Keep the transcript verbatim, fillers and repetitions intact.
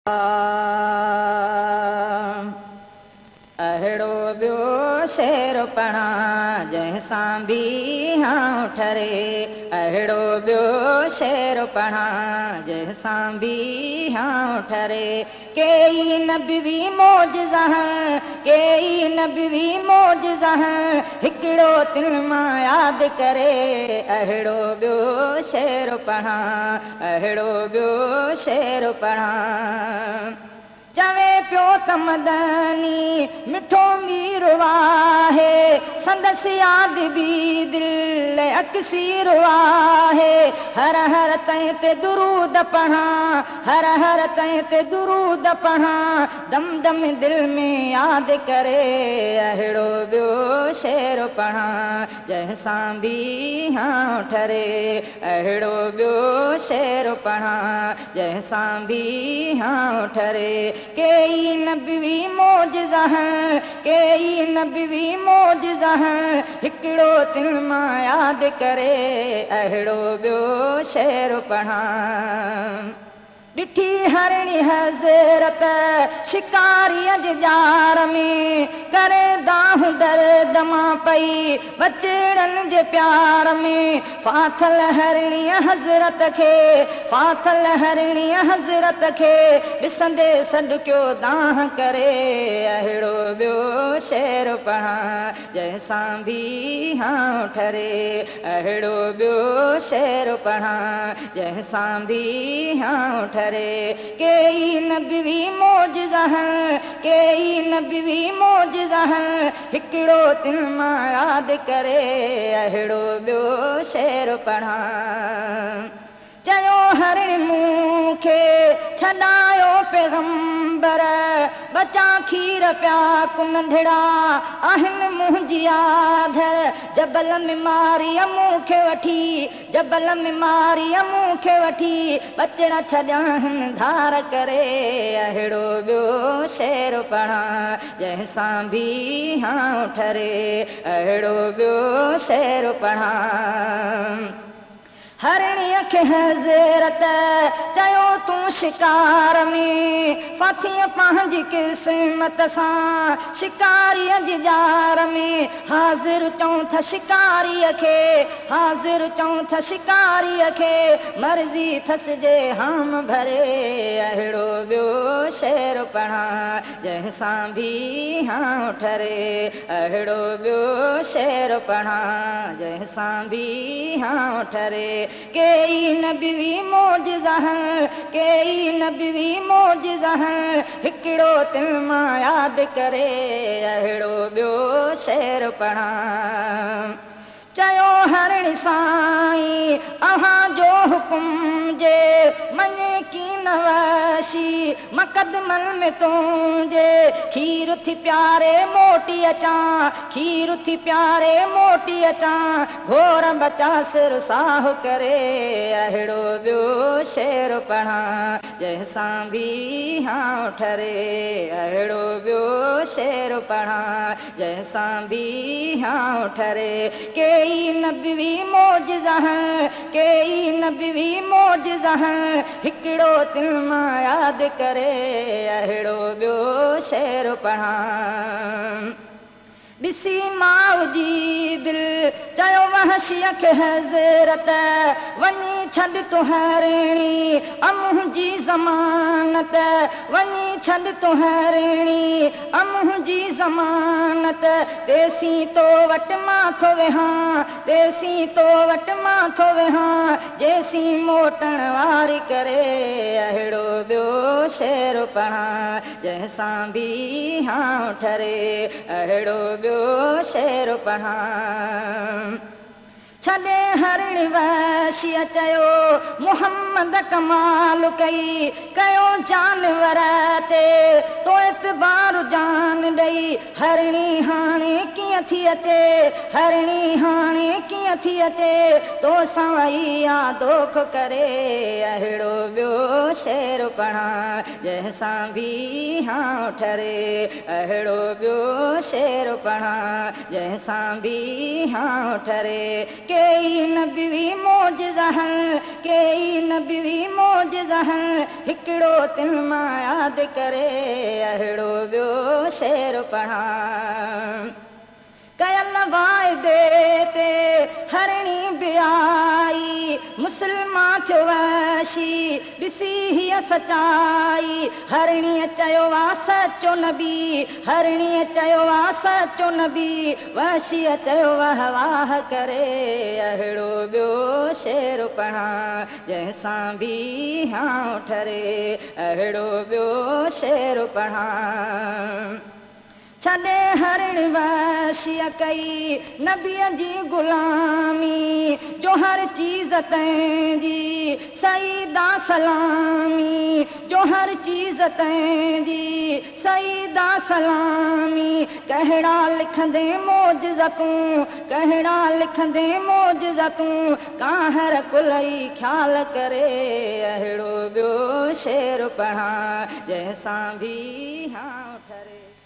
अहिड़ो ॿियो शेर पढ़ा जंहिंसां बि हाँ ठरे। अहिड़ो ॿियो शेर पढ़ा जंहिंसां बि हाँ ठरे। केई नबी मौजज़ा केई नबी मौजज़ा हिकिड़ो तिल मां यादि करे। अहिड़ो ॿियो शेर पढ़ा अहिड़ो ॿियो शेर पढ़ा। चवे पियो त मदनी मिठो मीर आहे संदसि यादि बि दिल अक्सीर आहे। हर हर तंहिं ते दुरूद पढ़ा हर हर तंहिं ते दुरूद पढ़ा दम दम दिल में यादि करे। अहिड़ो ॿियो शेर पढ़ा जंहिंसां बि हाँ ठरे। अहिड़ो ॿियो शेर पढ़ा जंहिंसां बि हाँ ठरे। केई नबी मौजज़ा केई नबी मौजज़ा हिकिड़ो तिल मां यादि करे। अहिड़ो ॿियो शेर पढ़ा। ॾिठी हरणी हज़रत शिकारीअ जे जार में करे दाहूं दर्द मां पई बचड़नि जे प्यार में। फाथल हरणीअ हज़रत खे फाथल हरणीअ हज़रत खे ॾिसंदे सॾकियो दाह करे। अहिड़ो ॿियो शेर पढ़ा जंहिंसां बि हाँ ठरे। अहिड़ो ॿियो शेर पढ़ा जंहिंसां बि हाँ ठरे। केई नबी मौजज़ा केई नबी मौजज़ा हिकिड़ो तिल मां यादि करे। अहिड़ो ॿियो शेर पढ़ा। चयो हरण मूंखे छॾायो पैगंबर बचा खीर पिया कु नंढड़ा आहिनि मुंहिंजी आधर। जबल में मारीअ मूंखे वठी जबल में मारीअ मूंखे वठी बचड़ा छॾिया हिन धार करे। अहिड़ो ॿियो शेर पढ़ा जंहिंसां बि हाँ ठरे। अहिड़ो ॿियो शेर पढ़ा। हरणीअ खे हज़रत चयो तूं शिकार में फाथीअ पंहिंजी क़िस्मत सां शिकारीअ जी जार में। हाज़िर चऊं था शिकारीअ खे हाज़िर चऊं था शिकारीअ खे मर्ज़ी थसि जे हाम भरे। अहिड़ो ॿियो शेर पढ़ा जंहिंसां बि हाँ ठरे। अहिड़ो ॿियो शेर पढ़ा जंहिंसां बि हाँ ठरे। केई नबी मौजज़ा केई नबी मौजज़ा हिकिड़ो तिल मां यादि करे। अहिड़ो ॿियो शेर पढ़ा। चयो हरण साईं अहां जो हुकुम जे मञे की नवशी मक़दमन में तुंहिंजे खीर थी प्यारे मोटी अचां खीर थी प्यारे मोटी अचां घोर बचा सिर साह करे। अहिड़ो ॿियो शेर पढ़ा जंहिंसां बि हाँ ठरे। अहिड़ो ॿियो शेर पढ़ा जंहिंसां बि हाँ ठरे। केई नबी मौजज़ा केई नबी मौजज़ा हिकिड़ो तिल मां यादि करे। अहिड़ो ॿियो शेर पढ़ा। ॾिसी माउ जी दिल चयो वहशीअ खे हज़रत वञी छॾ तूं हरणी अमुंहिंजी ज़मानत वञी छॾ तूं हरणी अमुंहिंजी ज़मानत। तेसीं तो वटि मां थो वेहां तेसीं तो वटि मां थो वेहां जेसीं मोटण वारी करे। अहिड़ो ॿियो शेर पढ़ा जंहिंसां बि हाँ ठरे। अहिड़ो ॿियो शेर पढ़ा। छॾे हरण वशीअ चयो मुहम्मद कमाल कई कयो जानवर ते तो एतबार जान ॾेई। हरणी हाणे कीअं थी अचे हरणी हाणे कीअं थी अचे तो सां वई यादोख करे। अहिड़ो ॿियो शेर पढ़ा जंहिंसां बि हाँ ठरे। अहिड़ो ॿियो शेर पढ़ा जंहिंसां बि हाँ ठरे। केई नबी मौजज़ा कई नबी मोजज़हन हिकिड़ो तिन मां यादि करे अहिड़ो ॿियो शेर पढ़ा कयल वाइदे ते हरणी बि आई मुस्लमान थियो वशी ॾिसी हीअ सचाई हरणीअ चयो आहे सचो नबी हरणीअ चयो आहे सचो नबी वशीअ चयो वाह वाह करे अहिड़ो ॿियो शेर पढ़ा जंहिंसां बि हां ठरे अहिड़ो ॿियो शेर पढ़ा छॾे हरण वशीअ कई नबीअ जी ग़ुलामी जो हर चीज़ तंहिंजी सईदा सलामी जो हर चीज़ तंहिंजी सईदा सलामी कहिड़ा लिखंदे मौजज़तूं कहिड़ा लिखंदे मौजज़तूं काहर कुलई ख़्याल करे अहिड़ो ॿियो शेर पढ़ा जंहिंसां बि हां ठरे।